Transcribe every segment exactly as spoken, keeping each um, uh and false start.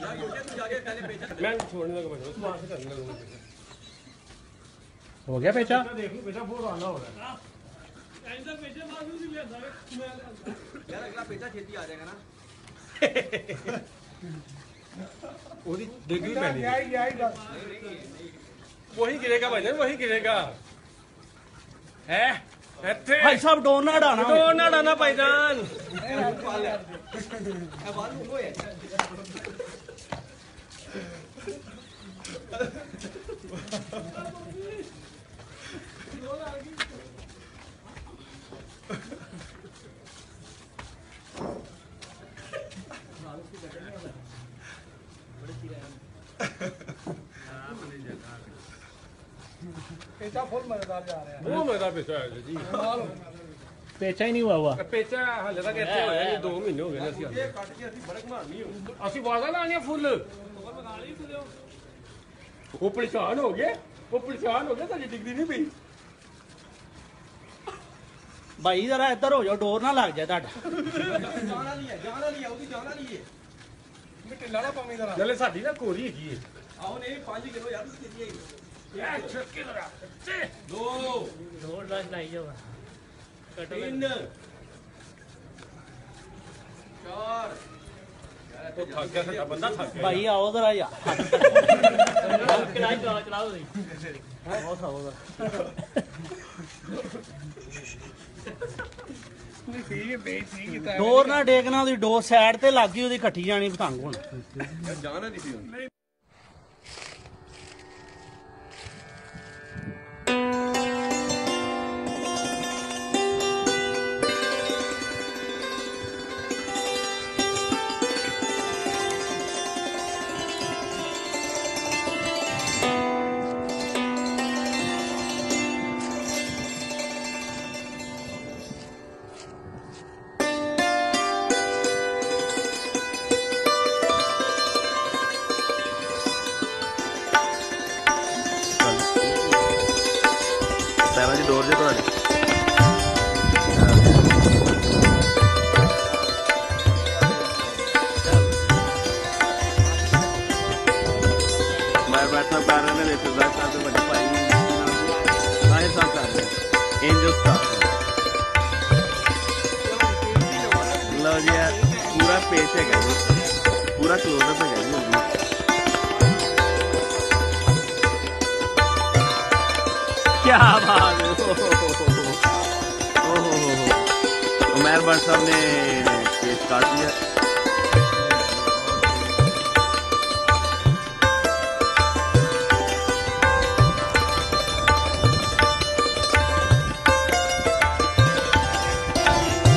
मैं छोड़ने लगा वहां से करने लगा। हो गया पेचा? देख लो पेचा बहुत आना हो रहा है। ऐसा पेचा मालूम नहीं लेता यार, अगला पेचा छेती आ जाएगा ना। ओदी डिग्री पैनी वही गिरेगा भाई, वही गिरेगा है। भाई साहब डोर ना डाना, डोर ना डाना भाईजान। पेचा फुल मजेदार जा रहा है। बहुत मजेदार पेचा है जी। पेचा ही नहीं हुआ हुआ पेचा हाले तक ਇੱਥੇ ਹੋਇਆ ਜੀ दो ਮਹੀਨੇ ਹੋ ਗਏ ਨੇ ਅਸੀਂ ਇਹ ਕੱਟ ਕੇ ਅਸੀਂ ਬੜਕ ਮਾਰਨੀ ਹੋ ਅਸੀਂ ਵਾਜ਼ਾ ਲਾਣੀਆਂ ਫੁੱਲ ਉਹ ਪਰੇਸ਼ਾਨ ਹੋ ਗਏ, ਉਹ ਪਰੇਸ਼ਾਨ ਹੋ ਗਏ ਤਾਂ ਡਿੱਗਦੀ ਨਹੀਂ ਪਈ। भाई जरा इधर हो जाओ, डोर ना लग जाए ਤੁਹਾਡਾ। ਜਾਣਾ ਨਹੀਂ ਹੈ, ਜਾਣਾ ਨਹੀਂ ਹੈ, ਉਹਦੀ ਜਾਣਾ ਨਹੀਂ ਹੈ। ਮੈਂ ਢਿੱਲਾ ਨਾ ਪਾਵੀਂ ਜ਼ਰਾ। ਨਾਲੇ ਸਾਡੀ ਨਾ ਕੋਰੀ ਹੈਗੀ ਏ। ਆਹੋ ਨਹੀਂ पाँच किलो यार उसके लिए ਯਾਰ ਛੱਕੇ ਲਗਾ ਤੇ दो डोर बस लाई जाओ। तीन चार ਉਹ ਥੱਕ ਗਿਆ ਸਾਡਾ ਬੰਦਾ ਥੱਕ ਗਿਆ। भाई आओ जरा यार, चलाओ चलाओ बहुत आओ जरा। डोर ना डेकना, ਉਹਦੀ डोर साइड ਤੇ ਲੱਗ ਗਈ, ਉਹਦੀ ਕੱਟੀ ਜਾਣੀ ਪਤੰਗ ਹੁਣ। जाना नहीं थी ਪੈਰਾਂ ਦੀ ਡੋਰ ਜੇ ਤੁਹਾਡੇ ਮੈਂ ਬੈਠਾ ਪੈਰਾਂ ਦੇ ਵਿੱਚ ਬੈਠਾ ਤੇ ਵੱਡੇ ਭਾਈ ਸਾਰੇ ਸਾਹ ਕਰ ਰਹੇ ਐਂਜਲ ਸਟਾਰ। ਲਓ ਜੀ ਪੂਰਾ ਪੇਚ ਹੈਗਾ ਜੀ, ਪੂਰਾ ਕਲੋਜ਼ਅਪ ਹੈਗਾ ਜੀ। क्या बात है, ओहो उमर भट्ट साहब ने पेच काट दिया।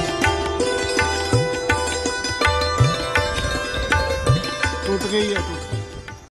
टूट गई है।